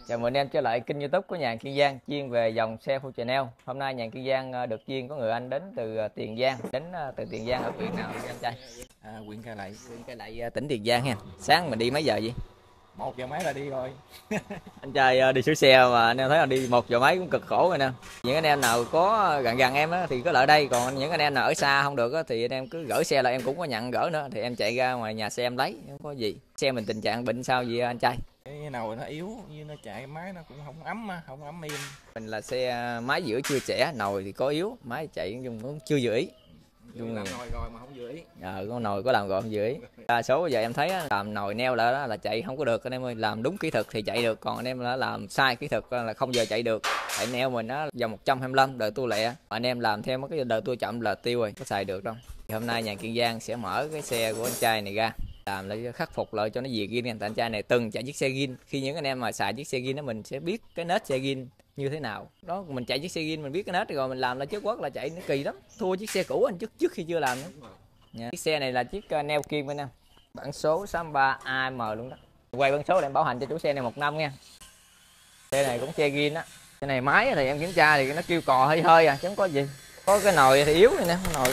Chào mừng anh em trở lại kênh YouTube của Nhàn Kiên Giang chuyên về dòng xe full channel. Hôm nay Nhàn Kiên Giang được duyên có người anh đến từ Tiền Giang, từ Tiền Giang ở huyện nào vậy anh trai? Huyện Cai Lậy. Huyện Cai Lậy, tỉnh Tiền Giang ha. Sáng mình đi mấy giờ vậy? 1 giờ mấy là đi rồi. Anh trai đi sửa xe mà anh em thấy là đi 1 giờ mấy cũng cực khổ rồi nè. Những anh em nào có gần gần em á thì có lại đây, còn những anh em nào ở xa không được á thì anh em cứ gửi xe là em cũng có nhận gửi nữa, thì em chạy ra ngoài nhà xe em lấy, không có gì. Xe mình tình trạng bệnh sao vậy anh trai? Cái nồi nó yếu, như nó chạy máy nó cũng không ấm á, không ấm im. Mình là xe máy giữa chưa trẻ, nồi thì có yếu, máy chạy nhưng cũng chưa vừa ý. Làm nồi rồi mà không vừa ý. Con nồi có làm gọn vừa ý. Đa số giờ em thấy làm nồi neo lại đó là chạy không có được anh em ơi. Làm đúng kỹ thuật thì chạy được, còn anh em là làm sai kỹ thuật là không giờ chạy được. Tại neo mình nó dòng 125 đời tua lẹ, anh em làm theo cái đời tua chậm là tiêu rồi, có xài được đâu. Thì hôm nay nhà Kiên Giang sẽ mở cái xe của anh trai này ra, làm lại khắc phục lại cho nó về zin. Tại anh trai này từng chạy chiếc xe zin, khi những anh em mà xài chiếc xe zin đó mình sẽ biết cái nết xe zin như thế nào đó. Mình chạy chiếc xe zin mình biết cái nết rồi mình làm lại trước quất là chạy nó kỳ lắm, thua chiếc xe cũ anh trước khi chưa làm nữa. Chiếc xe này là chiếc neo kim anh em, bản số 63 AM luôn đó. Quay bản số để em bảo hành cho chủ xe này 1 năm nha. Xe này cũng xe zin á. Cái này máy thì em kiểm tra thì nó kêu cò hơi hơi à chứ không có gì. Có cái nồi thì yếu này nè, nồi.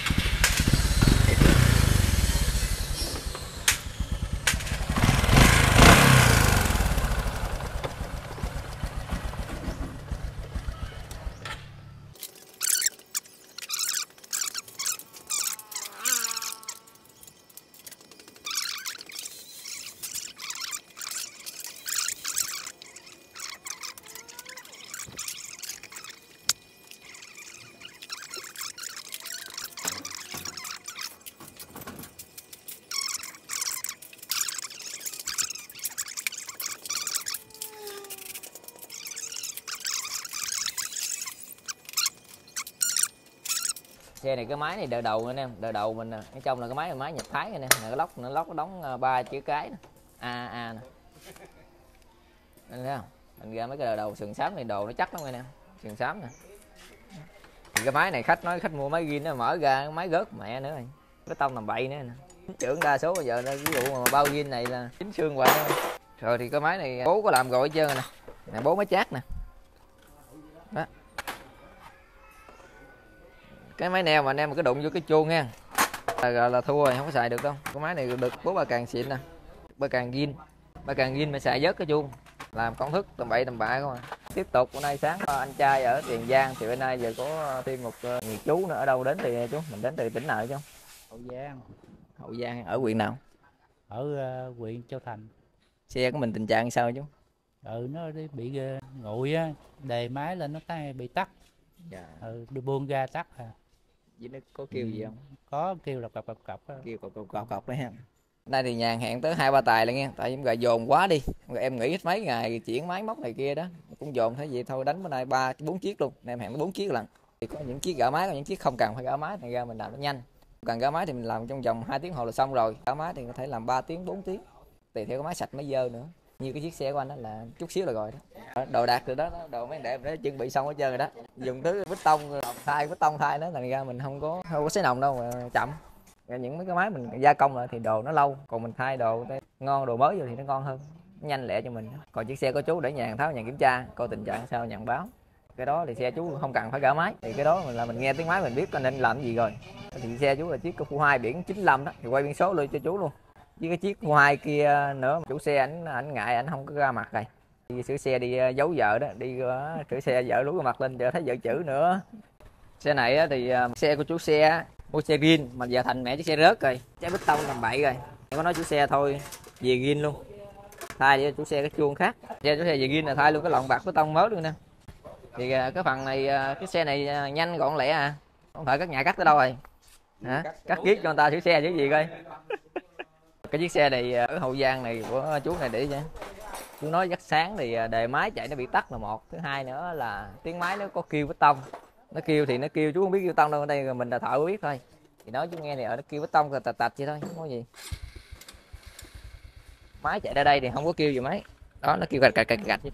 Xe này cái máy này đỡ đầu anh em, đỡ đầu mình nè, ở trong là cái máy là máy Nhật Thái anh em, cái lốc nó đóng 3 chữ cái nè, a nè, anh thấy không? Mình ra mấy cái đỡ đầu sườn xám này đồ nó chắc lắm anh em, sườn xám nè. Thì cái máy này khách nói khách mua máy zin nó mở ra cái máy rớt mẹ nữa rồi, cái tông làm bậy nữa nè. Trưởng đa số bây giờ nó ví dụ mà bao zin này là chính xương vậy thôi. Rồi thì cái máy này bố có làm rồi hết trơn rồi nè, nè bố máy chát nè, đó. Cái máy neo mà anh em mà cứ đụng vô cái chuông nha là thua rồi, không có xài được đâu. Cái máy này được 4 ba càng xịn nè, ba càng zin mà xài vớt cái chuông, làm công thức tầm bậy tầm bạ không à. Tiếp tục bữa nay sáng anh trai ở Tiền Giang thì bữa nay giờ có thêm một người chú nữa. Ở đâu đến thì chú? Mình đến từ tỉnh nào chứ? Hậu Giang. Hậu Giang ở huyện nào? Ở huyện Châu Thành. Xe của mình tình trạng sao chú? Nó bị nguội á, đề máy lên nó bị tắt. Dạ. Đưa buông ra tắt à. Vậy nó có kêu gì không? Có kêu là cọc kêu cọc đấy ha. Nay thì Nhàn hẹn tới 2 3 tài lại nghe, tại em gà dồn quá đi, em nghỉ hết mấy ngày chuyển máy móc này kia đó, cũng dồn thấy vậy thôi, đánh bữa nay 3 4 chiếc luôn, em hẹn 4 chiếc lần. Thì có những chiếc gã máy, có những chiếc không cần phải gã máy, thành ra mình làm nó nhanh. Cần gã máy thì mình làm trong vòng 2 tiếng hồ là xong rồi, gã máy thì có thể làm 3 tiếng 4 tiếng, tùy theo cái máy sạch máy dơ nữa. Như cái chiếc xe của anh đó là chút xíu là rồi đó. Đồ đạc rồi đó, đồ mấy đẹp để chuẩn bị xong hết trơn rồi đó. Dùng thứ vít tông thay nó, thành ra mình không có xấy nồng đâu mà chậm. Những mấy cái máy mình gia công lại thì đồ nó lâu, còn mình thay đồ ngon, đồ mới vô thì nó ngon hơn, nhanh lẹ cho mình. Còn chiếc xe của chú để Nhàn tháo Nhàn kiểm tra coi tình trạng sao Nhàn báo. Cái đó thì xe chú không cần phải gỡ máy, thì cái đó mình nghe tiếng máy mình biết nên làm cái gì rồi. Thì xe chú là chiếc Full 2 biển 95 đó, thì quay biển số luôn cho chú luôn. Với cái chiếc Full 2 kia nữa, chủ xe ảnh ngại, ảnh không có ra mặt rồi. Đi sửa xe đi giấu vợ đó, đi sửa xe vợ lú cái mặt lên cho thấy vợ chữ nữa. Xe này thì xe của chú xe mua xe zin mà giờ thành mẹ chiếc xe rớt rồi, trái bít tông làm bậy rồi. Em có nói chủ xe thôi về zin luôn, thay cho chủ xe cái chuông khác. Xe chủ xe về zin là thay luôn cái lọn bạc bít tông mới luôn nè. Thì cái phần này cái xe này nhanh gọn lẹ à, không phải các nhà cắt tới đâu rồi hả? Cắt kiết cho người ta sửa xe chứ gì coi. Cái chiếc xe này ở Hậu Giang này của chú này để cho chú nói rất sáng thì đề máy chạy nó bị tắt là một, thứ hai nữa là tiếng máy nó có kêu bít tông. Nó kêu thì nó kêu, chú không biết kêu tông đâu, ở đây mình là thợ biết thôi. Thì nói chú nghe thì ở nó kêu bít tông tạch tạch vậy thôi, không có gì. Máy chạy ra đây thì không có kêu gì mấy. Đó nó kêu gạch vậy.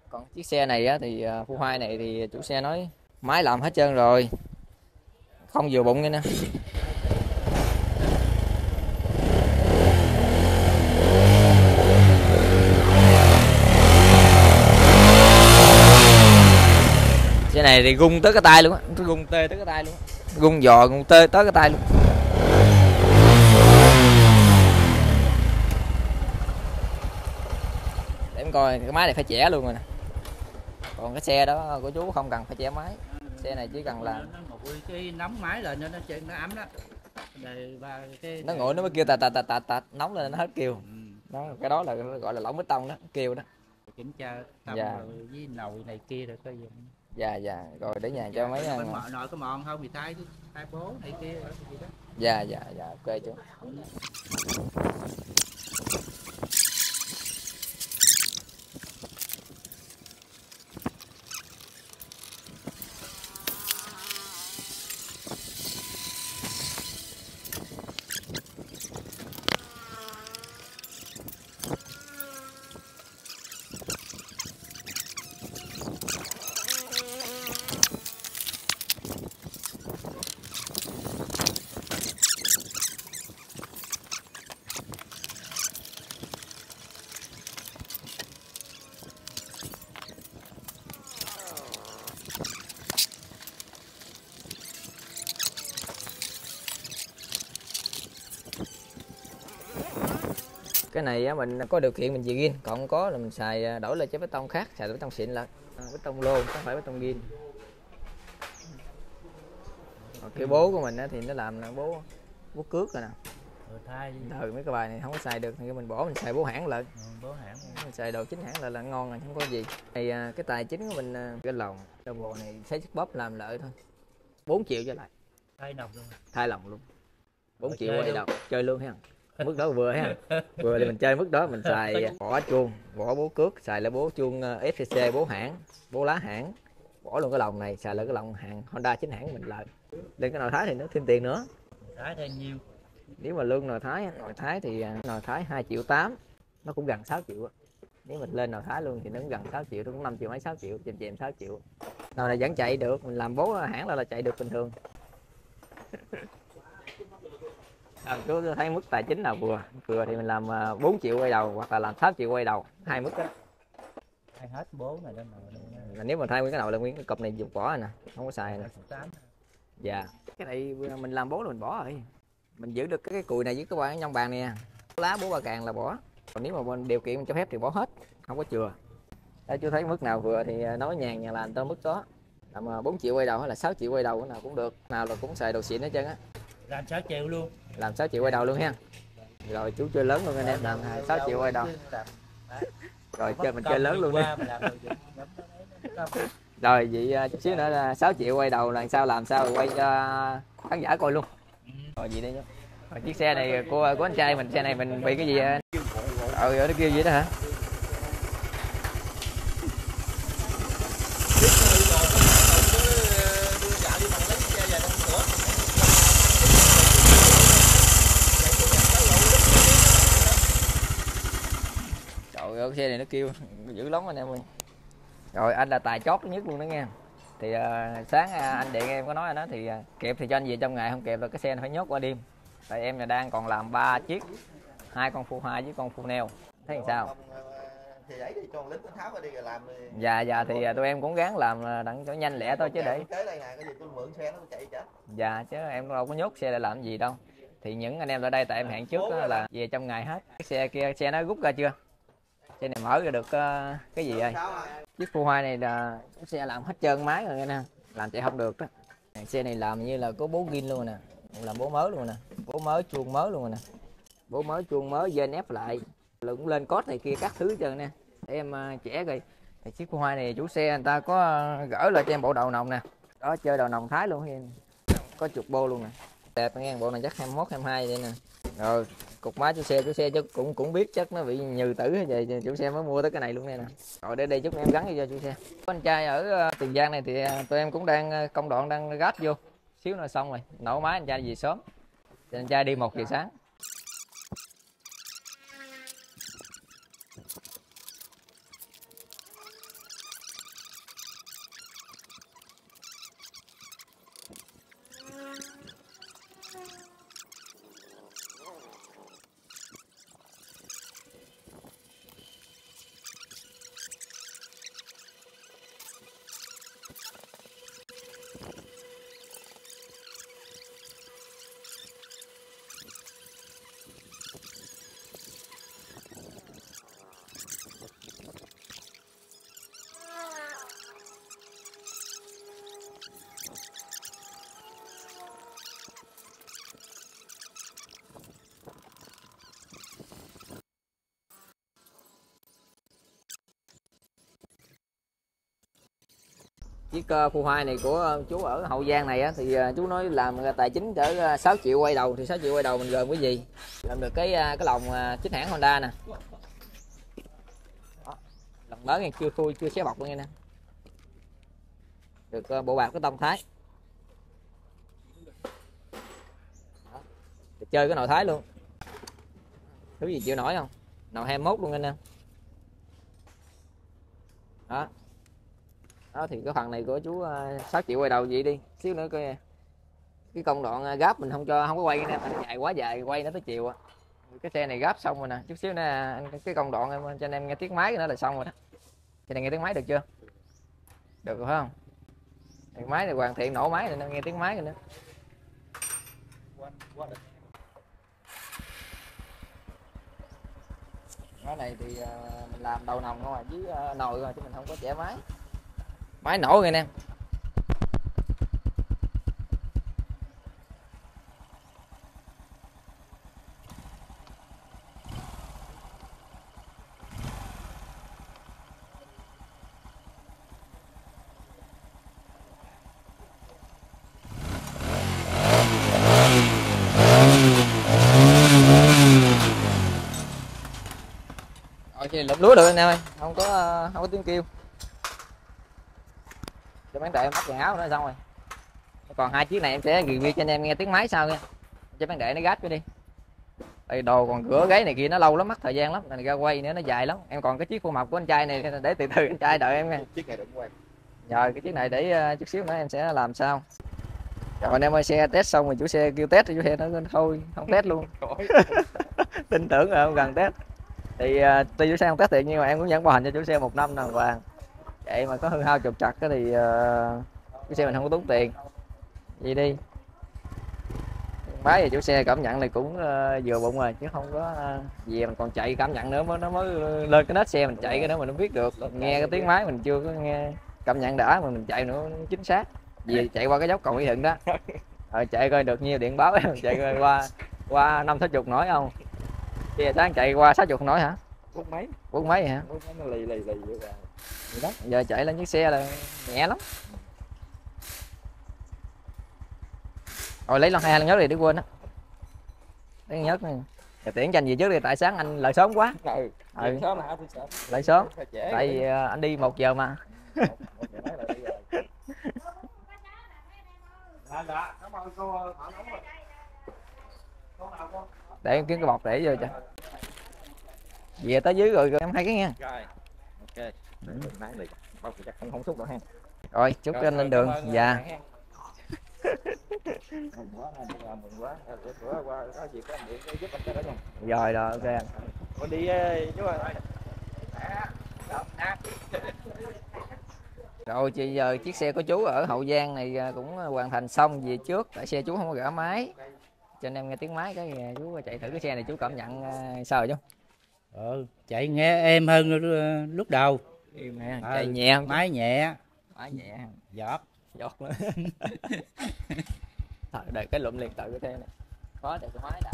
Còn chiếc xe này á, thì Phu Hai này thì chủ xe nói máy làm hết trơn rồi, không vừa bụng nghe nè. Xe này thì gung tới cái tay luôn á, gung tê tới cái tay luôn á, gung giò gung tê tới cái tay luôn. Để em coi cái máy này phải chẻ luôn rồi nè. Còn cái xe đó của chú không cần phải chẻ máy, xe này chỉ cần là nó nguội cái nóng máy lên nó ấm đó. Nó nguội nó mới kêu tạt nóng lên nó hết kêu. Ừ. Đó, cái đó là gọi là lỏng bê tông đó, kêu đó. Kiểm tra tâm Dạ. rồi với nồi này kia rồi coi dùng. Dạ rồi để nhà cho mấy Nồi có mòn không thì thay bố này kia rồi gì đó. dạ ok chú. Cái này á, mình có điều kiện mình chỉ gin, còn không có là mình xài đổi lại chế bê tông khác, xài bê tông xịn lại, bê tông lô không phải bê tông gin. Cái bố của mình á, thì nó làm là bố cước rồi nè. Mấy cái bài này không có xài được thì mình bỏ, mình xài bố hãng lại. Bố hãng Mình xài đồ chính hãng lại là ngon rồi, không có gì. Này cái tài chính của mình cái lồng bộ này xấy chiếc bóp làm lợi thôi, 4 triệu trở lại. Thay lòng luôn 4 triệu quay đầu chơi luôn ha. Mức đó vừa ha, vừa thì mình chơi mức đó mình xài bỏ chuông, bỏ bố cước, xài lại bố chuông FCC, bố hãng, bố lá hãng, bỏ luôn cái lồng này, xài lại cái lồng hàng Honda chính hãng mình lợi. Lên cái nồi Thái thì nó thêm tiền nữa. Thái thêm nhiêu? Nếu mà lương nồi Thái thì nồi Thái 2,8 triệu, nó cũng gần 6 triệu. Nếu mình lên nồi Thái luôn thì nó cũng gần 6 triệu, nó cũng 5 triệu mấy 6 triệu, chèm 6 triệu. Nồi này vẫn chạy được, mình làm bố hãng là chạy được bình thường. Chú thấy mức tài chính nào vừa thì mình làm 4 triệu quay đầu hoặc là làm 6 triệu quay đầu, hai mức đó. Thay hết bố này đó. Nếu mà thay nguyên cái nồi là nguyên cái cục này dùng bỏ rồi nè, không có xài nè. Dạ. Cái này mình làm bố là mình bỏ rồi. Mình giữ được cái cùi này với cái quả nhông bàn nè. Lá bố ba càng là bỏ. Còn nếu mà điều kiện cho phép thì bỏ hết, không có chừa. Đây, chú thấy mức nào vừa thì nói nhàn làm tới mức đó. Làm 4 triệu quay đầu hay là 6 triệu quay đầu, cái nào cũng được. Nào là cũng xài đồ xịn hết trơn á. Làm 6 triệu luôn. Làm 6 triệu quay đầu luôn ha. Rồi chú chơi lớn luôn anh em, làm 6 triệu quay đầu. Rồi chơi mình chơi lớn luôn đi. Rồi vậy chút xíu nữa là 6 triệu quay đầu là làm sao rồi quay cho khán giả coi luôn. Rồi gì đây nhá. Rồi chiếc xe này của anh trai mình, xe này mình bị cái gì anh? Ở nó kêu gì đó hả? Trời ơi, cái xe này nó kêu dữ lắm anh em ơi. Rồi anh là tài chót nhất luôn đó nha. Thì sáng anh điện em có nói đó thì kịp thì cho anh về trong ngày, không kịp là cái xe này phải nhốt qua đêm. Tại em là đang còn làm 3 chiếc, 2 con Phu Hai với con Phu Neo. Thấy làm sao? Thì ấy thì cho lính tháo ra đi rồi làm. Dạ thì tụi em cũng gắng làm đặng cho nhanh lẹ thôi chứ để. Kế đây nè, cái gì tôi mượn xe nó chạy chết. Dạ chứ em đâu có nhốt xe để làm gì đâu. Thì những anh em ở đây tại em hẹn trước là về trong ngày hết. Cái xe kia xe nó rút ra chưa? Xe này mở ra được cái gì ơi? Chiếc Phu Hai này là xe làm hết trơn máy rồi nè, làm chạy không được đó. Xe này làm như là có bố gin luôn nè, làm bố mới luôn nè, bố mới chuông mới luôn nè, bố mới chuông mới dên ép lại, cũng lên cốt này kia các thứ trơn nè. Để em trẻ rồi. Chiếc Phu Hai này chủ xe người ta có gỡ lại cho em bộ đầu nòng nè, đó chơi đầu nòng Thái luôn em, có chục bô luôn nè, đẹp nghe, bộ này chắc 21 22 vậy nè. Rồi cục máy chủ xe chứ cũng biết chắc nó bị nhừ tử hay vậy, chủ xe mới mua tới cái này luôn đây nè. Rồi để đây chút em gắn cho chủ xe. Anh trai ở Tiền Giang này thì tụi em cũng đang công đoạn đang gáp vô, xíu nữa xong rồi nổ máy anh trai về sớm, anh trai đi 1 giờ sáng. Chiếc khu 2 này của chú ở Hậu Giang này á, thì chú nói làm tài chính cỡ 6 triệu quay đầu. Thì 6 triệu quay đầu mình gồm cái gì? Làm được cái lồng chính hãng Honda nè. Đó, lồng mới này chưa khui, chưa xé bọc luôn nha nè. Được bộ bạc cái tông Thái. Đó, được chơi cái nội Thái luôn. Thứ gì chịu nổi không? Nồi 21 luôn anh em. Đó. Đó thì cái phần này của chú 6 triệu quay đầu vậy đi. Xíu nữa coi cái công đoạn gáp mình không có quay nè, dài quá dài quay nó tới chiều á. Cái xe này gáp xong rồi nè, chút xíu nữa cái công đoạn em cho anh em nghe tiếng máy nữa là xong rồi đó. Xe này nghe tiếng máy được chưa? Được rồi phải không? Cái máy này hoàn thiện nổ máy rồi nên nghe tiếng máy rồi nữa. Cái này thì mình làm đầu nòng thôi với nồi rồi chứ mình không có chẻ máy. Máy nổ rồi nè. Rồi thì lụm lúa được anh em ơi, không có tiếng kêu. Cho bán đệ móc quần áo nữa xong rồi. Còn hai chiếc này em sẽ review cho anh em nghe tiếng máy sau nha. Cho bán đệ nó gác cho đi. Tại đồ còn rửa gáy này kia nó lâu lắm, mất thời gian lắm, nên ra quay nữa nó dài lắm. Em còn cái chiếc khuôn mặt của anh trai này để từ từ anh trai đợi em nha. Chiếc này đừng quay. Rồi cái chiếc này để chút xíu nữa em sẽ làm sao. Rồi anh em ơi, xe test xong rồi chủ xe kêu test thì chủ xe nó thôi không test luôn. Tin tưởng rồi không cần test. Thì tuy chủ xe không test thiệt nhưng mà em cũng nhận bảo hành cho chủ xe 1 năm đàng hoàng. Vậy mà có hư hao trục trặc thì chủ xe mình không có tốn tiền. Vậy đi. Máy thì chủ xe cảm nhận này cũng vừa bụng rồi chứ không có gì mình còn chạy cảm nhận nữa nó mới lên cái nết xe mình chạy cái đó mình không biết được. Nghe cái tiếng máy mình chưa có nghe cảm nhận đã mà mình chạy nữa chính xác. Vì chạy qua cái dốc cầu Mỹ Thuận đó. Rồi chạy coi được nhiêu điện báo chạy coi qua 50-60 nổi không? Kia sáng chạy qua 60 nổi hả? Bốn mấy hả? Nó lì vậy đó. Giờ chạy lên chiếc xe là nhẹ lắm. Rồi lấy lon 2 lon nhớ đi để quên á. Lấy nhớ này. Tiễn cho anh gì trước đi tại sáng anh lại sớm quá. Sớm hả? Lại sớm. Tại vì anh đi 1 giờ mà. Để em kiếm cái bọc để vô cho. Về tới dưới rồi em 2 cái nha. Rồi. Ok. Nãy này bao chắc không xúc đâu ha. Rồi chúc anh lên đường. Dạ. Mừng quá. Bữa qua có gì có anh điện giúp anh cái đó nha. Rồi rồi ok anh. Con đi chú ơi. Rồi chị giờ chiếc xe của chú ở Hậu Giang này cũng hoàn thành xong về trước. Tại xe chú không có gõ máy. Cho anh em nghe tiếng máy cái chú chạy thử cái xe này chú cảm nhận sao rồi chú? Chạy nghe êm hơn lúc đầu. Chạy nhẹ không? Máy nhẹ. Máy nhẹ. Giọt nữa. Thôi đợi cái lụm liền tự cái xe này. Có để cái máy đã.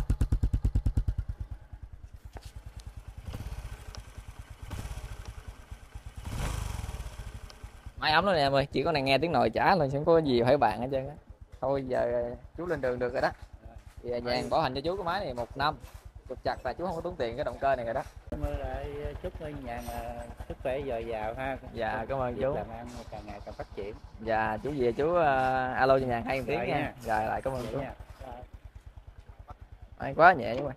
Máy ấm đó nè em ơi, chỉ có này nghe tiếng nồi chả thôi, không có gì phải bàn hết trơn á. Thôi giờ chú lên đường được rồi đó. Thì nhà bảo hành cho chú cái máy này 1 năm. Trục chặt là chú không có tốn tiền cái động cơ này rồi đó. Cảm ơn lại chúc nhà sức khỏe dồi dào ha. Dạ cảm ơn chú. Làm ăn càng ngày càng phát triển. Dạ chú về chú alo cho nhà 2 tiếng nha. Dạ lại cảm ơn chú. May quá nhẹ chú ơi.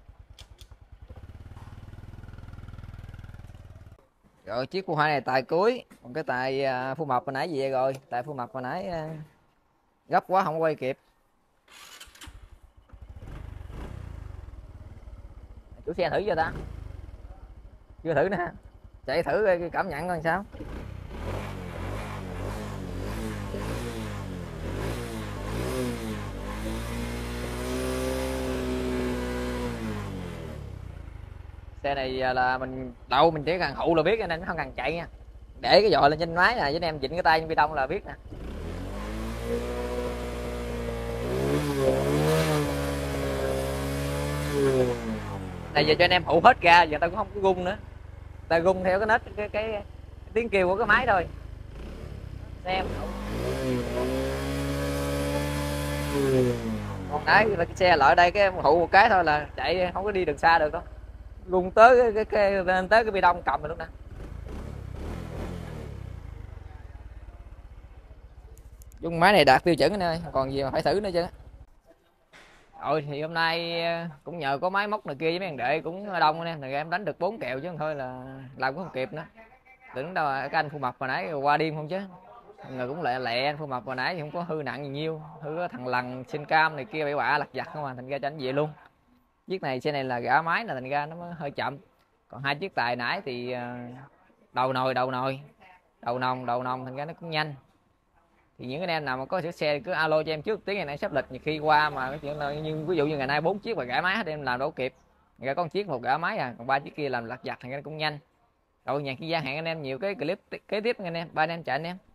Rồi chiếc khu 2 này tài cuối, còn cái tài phu mập hồi nãy về rồi, tài phu mập hồi nãy gấp quá không quay kịp. Chủ xe thử chưa ta? Chưa thử nè. Chạy thử cái cảm nhận coi sao. Xe này là mình chỉ cần hụ là biết nên nó không cần chạy nha. Để cái giò lên trên máy nè, với anh em vịn cái tay trên bi đông là biết nè. Này giờ cho anh em hụ hết ra, giờ tao cũng không có gung nữa. Tao gung theo cái nết cái tiếng kêu của cái máy thôi. xe còn nãy là cái xe lại đây cái hụ một cái thôi là chạy không có đi đường xa được đâu, gung tới tới cái bi đông cầm rồi lúc nè. Dung máy này đạt tiêu chuẩn anh ơi, còn gì mà phải thử nữa chứ. Rồi thì hôm nay cũng nhờ có máy móc này kia với mấy thằng đệ cũng đông nè, em đánh được 4 kèo chứ không thôi là làm cũng không kịp nữa. Tưởng đâu cái anh Phu Mập hồi nãy qua đêm không chứ. Người cũng lẹ lẹ, anh Phu Mập hồi nãy thì không có hư nặng gì nhiêu, hư có thằng Lằn xin cam này kia bậy bạ lặt vặt không à, thành ra cho anh về luôn. Chiếc này xe này là gã máy là thành ra nó hơi chậm. Còn hai chiếc tài nãy thì đầu nồi đầu nòng thành ra nó cũng nhanh. Thì những anh em nào mà có sửa xe cứ alo cho em trước tiếng ngày nay sắp lịch, nhiều khi qua mà cái chuyện là như ví dụ như ngày nay 4 chiếc và gã máy hết em làm đâu kịp, người có một chiếc một gã máy à, còn 3 chiếc kia làm lặt vặt thành ra nó cũng nhanh. Rồi nhà kia gia hạn anh em nhiều cái clip kế tiếp anh em, ba anh em chạy anh em.